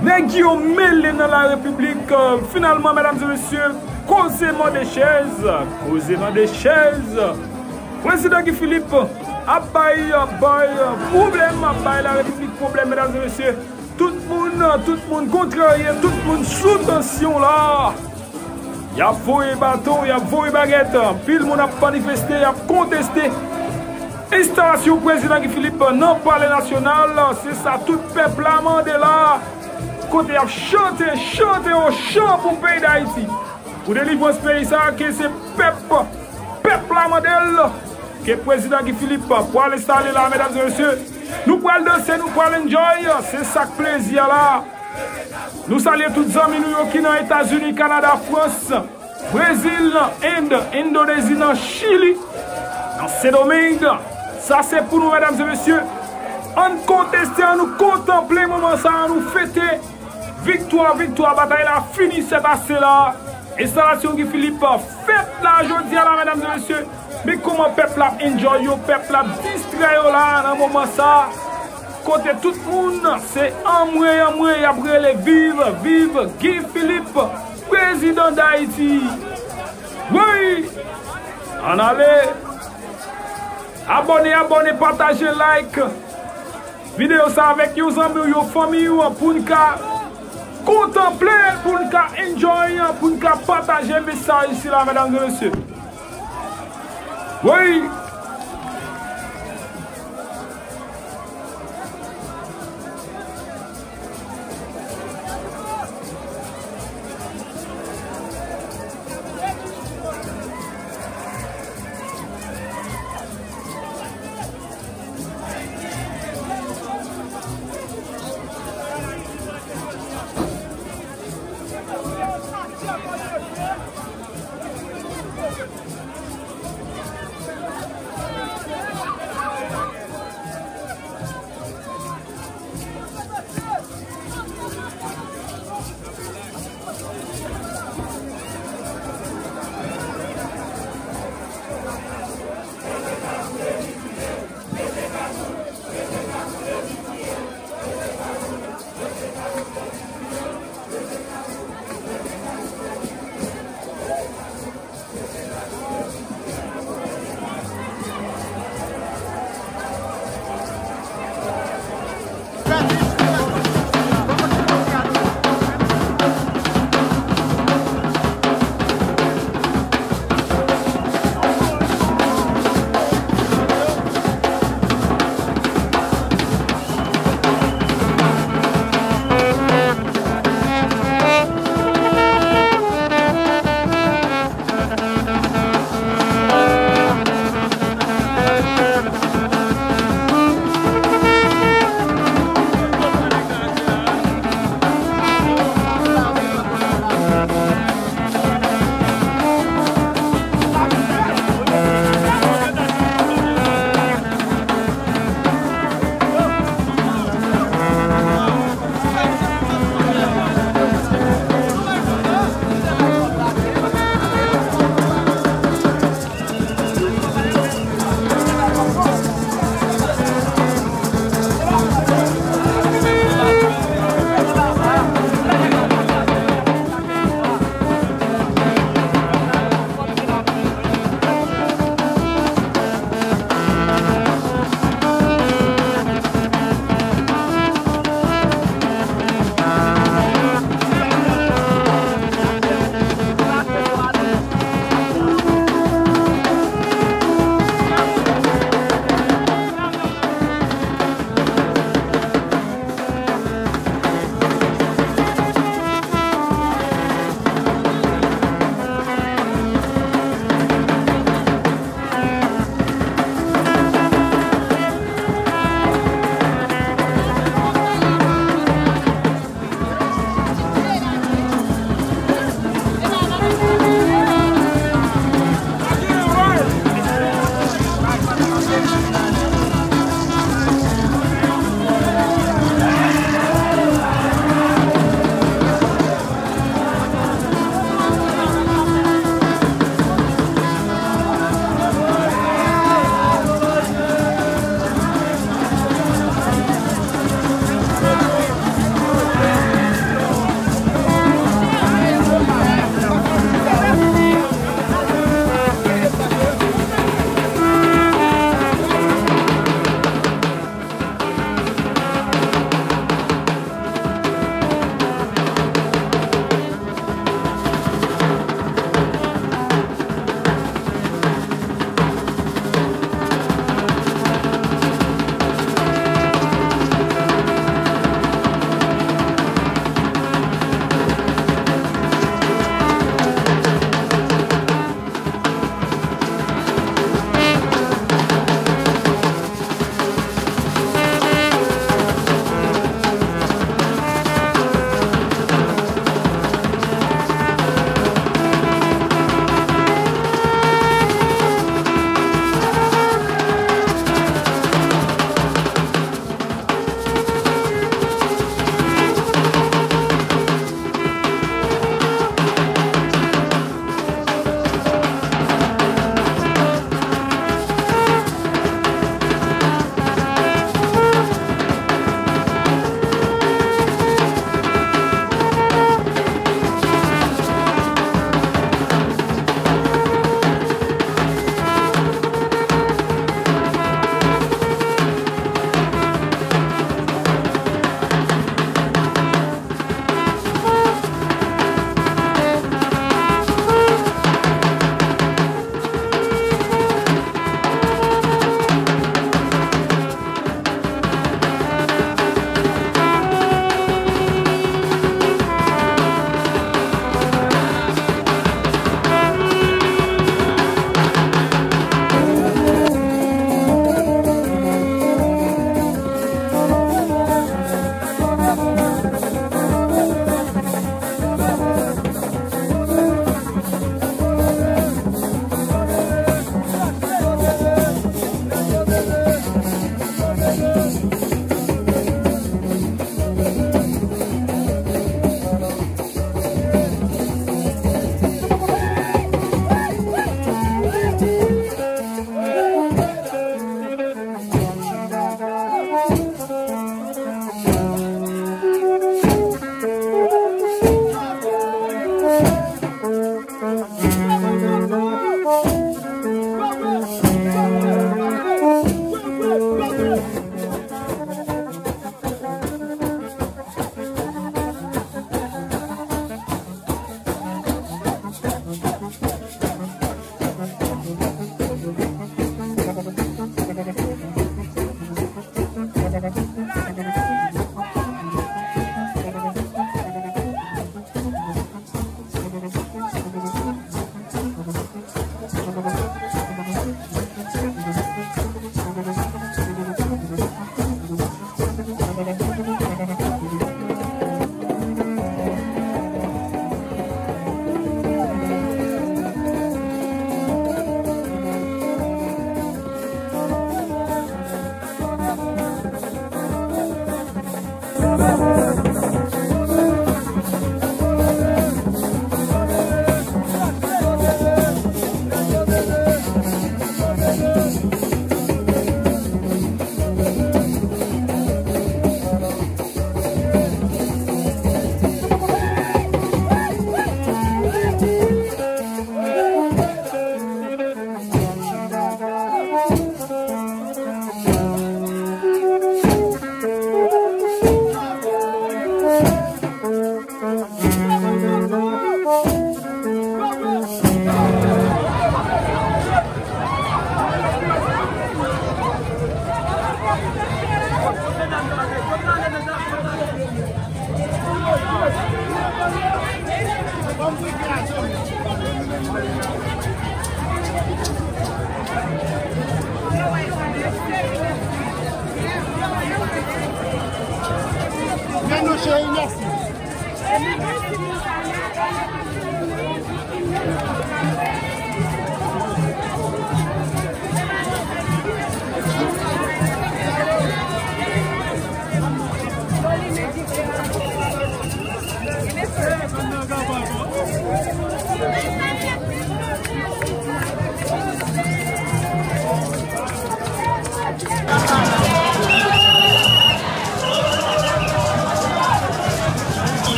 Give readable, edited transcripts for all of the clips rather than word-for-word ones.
Les Guillaume mêlés dans la République, finalement, mesdames et messieurs, causement des chaises, Président Guy Philippe, abaye, problème, abaye la République, problème, mesdames et messieurs. Tout le monde contrarié, tout le monde sous tension là. Il y a voyé bâton, il y a voyé baguette. Puis le monde a manifesté, il a contesté. Installation président Guy Philippe dans le palais national, c'est ça, tout le peuple a demandé là. Côté a chanté au chant pour le pays d'Haïti. Pour délivrer ce pays, ça, que c'est peuple a demandé que le président Guy Philippe pour aller installer là, mesdames et messieurs. Nous pouvons danser, nous pouvons enjoy, c'est ça que plaisir là. Nous saluons tous les amis qui sont dans les États-Unis, Canada, France, Brésil, Inde, Indonésie, Chili, dans Saint-Domingue. Ça c'est pour nous, mesdames et messieurs. On conteste, on nous contemple le moment ça, on nous fête. Victoire, bataille là, fini, c'est passé là. Installation Guy Philippe, fête là aujourd'hui là, mesdames et messieurs. Mais comment le peuple a enjoy, le peuple a distrait là, dans le moment ça. Côté tout le monde, c'est amoué, après les vive, Guy Philippe, président d'Haïti. Oui, on allait. Abonnez, partagez, like. Vidéo ça avec vos amis, vos familles, pour nous contempler, pour nous enjoy, pour nous partager le message ici là, mesdames et messieurs. Oui.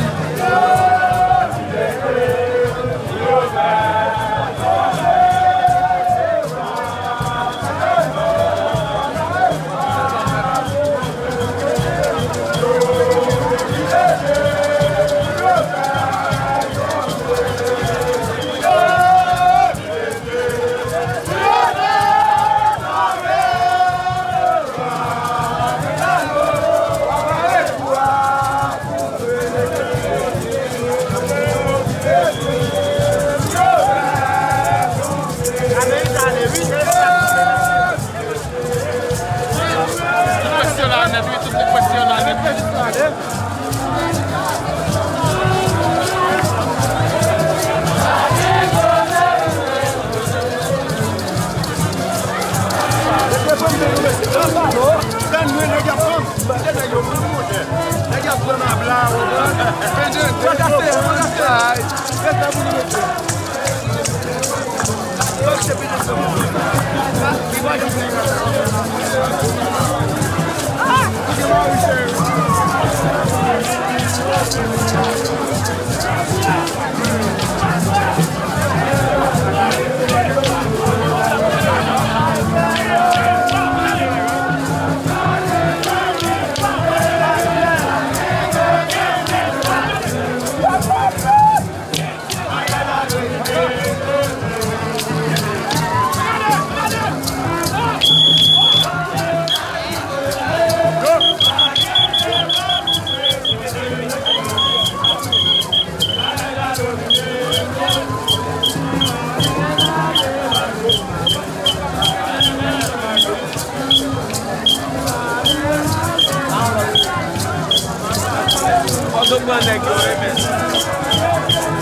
Todo mundo aqui,